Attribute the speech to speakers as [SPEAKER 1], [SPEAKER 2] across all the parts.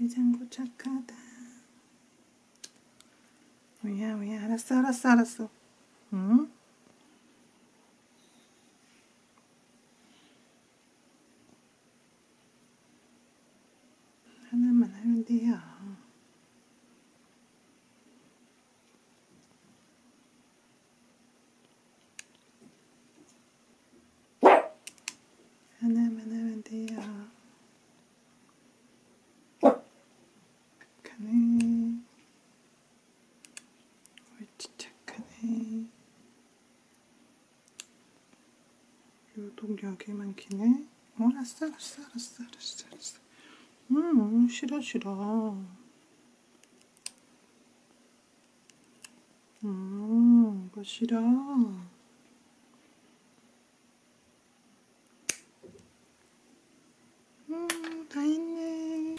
[SPEAKER 1] 대장구 착하다. 왜 알았어. 응? 하나만 하면 돼요. 하나만 하면 돼요. 착하네. 옳지, 착하네. 유독 여기만 기네. 알았어. 싫어. 이거 싫어. 다 했네.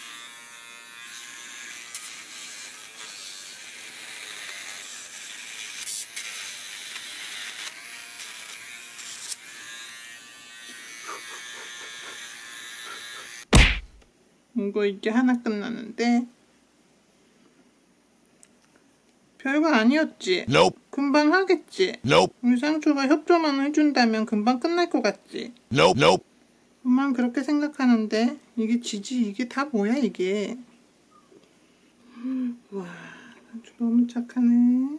[SPEAKER 1] 이거 이제 하나 끝났는데 별거 아니었지?
[SPEAKER 2] Nope.
[SPEAKER 1] 금방 하겠지?
[SPEAKER 2] Nope.
[SPEAKER 1] 우리 상추가 협조만 해준다면 금방 끝날 것 같지?
[SPEAKER 2] Nope.
[SPEAKER 1] 엄마는 그렇게 생각하는데 이게 지지 이게 다 뭐야 이게. 와, 상추 너무 착하네.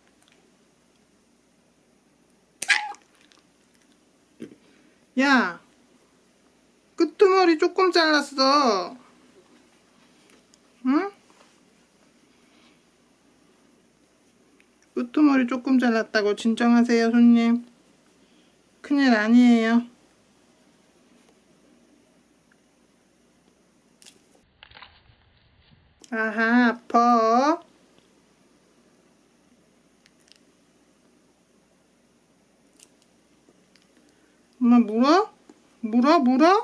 [SPEAKER 1] 야, 끄트머리 조금 잘랐어. 응? 끄트머리 조금 잘랐다고 진정하세요, 손님. 큰일 아니에요. 아하, 아파. 엄마 물어? 물어?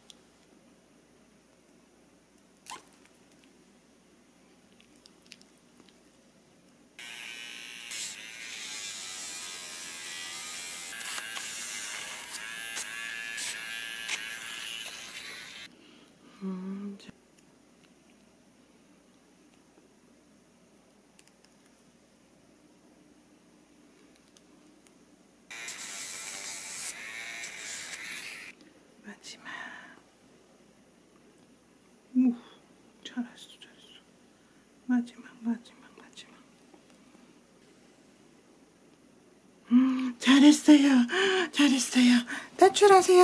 [SPEAKER 1] 마지막. 잘했어. 마지막. 잘했어요. 탈출하세요.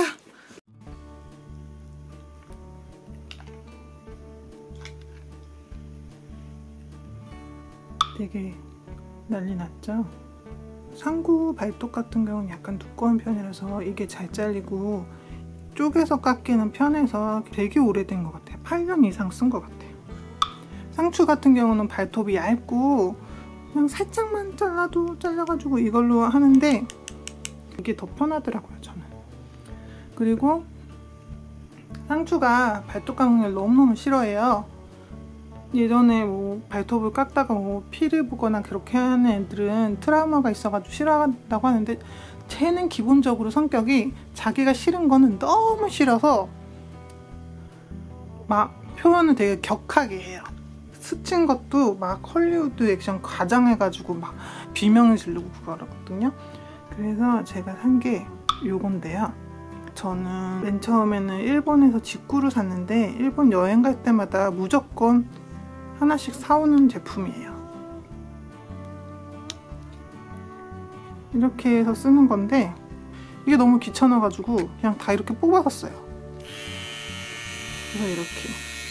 [SPEAKER 1] 되게 난리 났죠? 상구 발톱 같은 경우는 약간 두꺼운 편이라서 이게 잘 잘리고 쪼개서 깎이는 편에서 되게 오래된 것 같아요. 8년 이상 쓴 것 같아요. 상추 같은 경우는 발톱이 얇고 그냥 살짝만 잘라도 잘라가지고 이걸로 하는데 이게 더 편하더라고요, 저는. 그리고 상추가 발톱 깎는 걸 너무너무 싫어해요. 예전에 뭐 발톱을 깎다가 뭐 피를 보거나 그렇게 하는 애들은 트라우마가 있어가지고 싫어한다고 하는데 쟤는 기본적으로 성격이 자기가 싫은 거는 너무 싫어서 막 표현을 되게 격하게 해요. 스친 것도 막 헐리우드 액션 과장해가지고 막 비명을 지르고 그러거든요. 그래서 제가 산 게 요건데요. 저는 맨 처음에는 일본에서 직구를 샀는데 일본 여행 갈 때마다 무조건 하나씩 사오는 제품이에요. 이렇게 해서 쓰는 건데 이게 너무 귀찮아가지고 그냥 다 이렇게 뽑아서 써요. 그래서 이렇게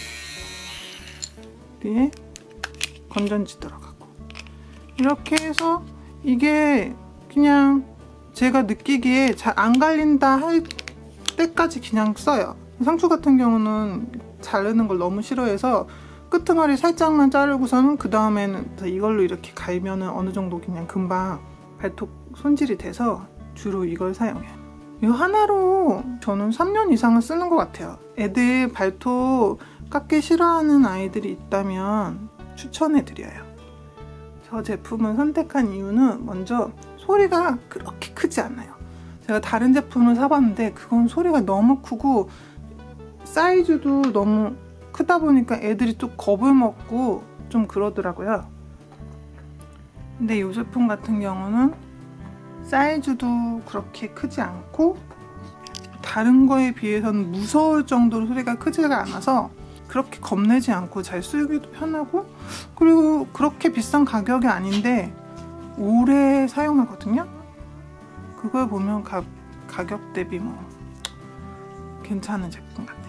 [SPEAKER 1] 뒤에 건전지 들어가고 이렇게 해서 이게 그냥 제가 느끼기에 잘 안 갈린다 할 때까지 그냥 써요. 상추 같은 경우는 자르는 걸 너무 싫어해서 끄트머리 살짝만 자르고서는 그 다음에는 이걸로 이렇게 갈면은 어느 정도 그냥 금방 발톱 손질이 돼서 주로 이걸 사용해요. 이 하나로 저는 3년 이상은 쓰는 것 같아요. 애들 발톱 깎기 싫어하는 아이들이 있다면 추천해드려요. 저 제품을 선택한 이유는 먼저 소리가 그렇게 크지 않아요. 제가 다른 제품을 사봤는데 그건 소리가 너무 크고 사이즈도 너무 크다 보니까 애들이 또 겁을 먹고 좀 그러더라고요. 근데 이 제품 같은 경우는 사이즈도 그렇게 크지 않고 다른 거에 비해서는 무서울 정도로 소리가 크지가 않아서 그렇게 겁내지 않고 잘 쓰기도 편하고, 그리고 그렇게 비싼 가격이 아닌데 오래 사용하거든요. 그걸 보면 가격 대비 뭐 괜찮은 제품 같아요.